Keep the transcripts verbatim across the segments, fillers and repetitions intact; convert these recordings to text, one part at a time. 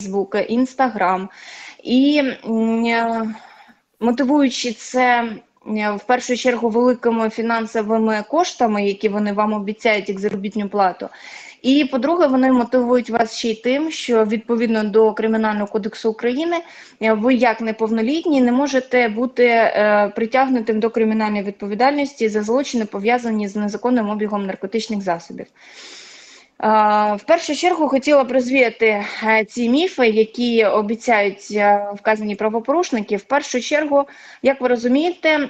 Фейсбук, Інстаграм. І мотивуючи це в першу чергу великими фінансовими коштами, які вони вам обіцяють як заробітну плату. І, по-друге, вони мотивують вас ще й тим, що відповідно до Кримінального кодексу України ви як неповнолітні не можете бути е, притягнутим до кримінальної відповідальності за злочини, пов'язані з незаконним обігом наркотичних засобів. В першу чергу хотіла б розвіяти ці міфи, які обіцяють вказані правопорушники. В першу чергу, як ви розумієте,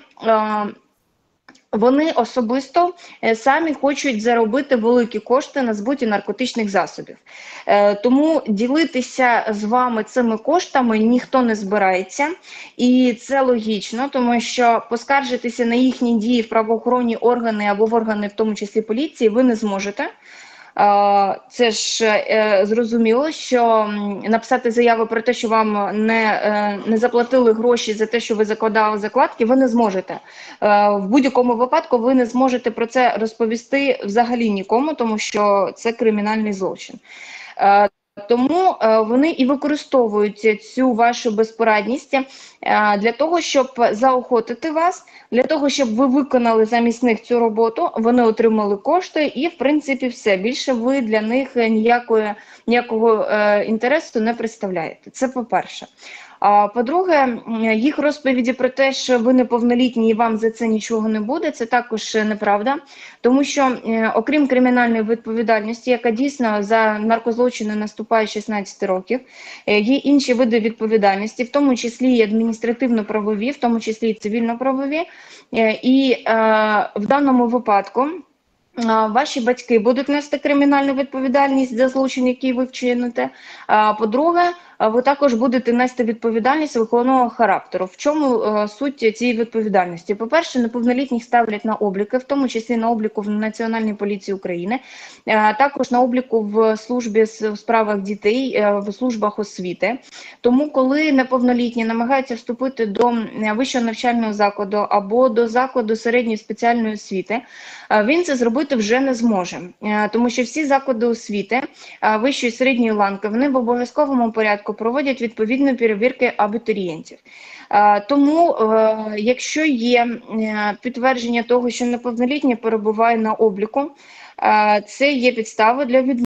вони особисто самі хочуть заробити великі кошти на збуті наркотичних засобів. Тому ділитися з вами цими коштами ніхто не збирається. І це логічно, тому що поскаржитися на їхні дії в правоохоронні органи або в органи, в тому числі поліції, ви не зможете. Це ж е, зрозуміло, що написати заяви про те, що вам не, е, не заплатили гроші за те, що ви закладали закладки, ви не зможете. Е, в будь-якому випадку ви не зможете про це розповісти взагалі нікому, тому що це кримінальний злочин. Е, Тому е, вони і використовують цю вашу безпорадність е, для того, щоб заохотити вас, для того, щоб ви виконали замість них цю роботу, вони отримали кошти і, в принципі, все. Більше ви для них ніякої, ніякого е, інтересу не представляєте. Це по-перше. А по-друге, їх розповіді про те, що ви неповнолітні і вам за це нічого не буде, це також неправда. Тому що, окрім кримінальної відповідальності, яка дійсно за наркозлочини наступає шістнадцять років, є інші види відповідальності, в тому числі і адміністративно-правові, в тому числі і цивільно-правові. І в даному випадку ваші батьки будуть нести кримінальну відповідальність за злочин, який ви вчините. По-друге, ви також будете нести відповідальність виховного характеру. В чому е, суть цієї відповідальності? По-перше, неповнолітніх ставлять на обліки, в тому числі на обліку в Національній поліції України, е, також на обліку в службі в справах дітей, е, в службах освіти. Тому, коли неповнолітні намагаються вступити до вищого навчального закладу або до закладу середньої спеціальної освіти, е, він це зробити вже не зможе. Е, тому що всі заклади освіти е, вищої і середньої ланки, вони в обов'язковому порядку проводять відповідні перевірки абітурієнтів. Тому, якщо є підтвердження того, що неповнолітній перебуває на обліку, це є підстави для відмови.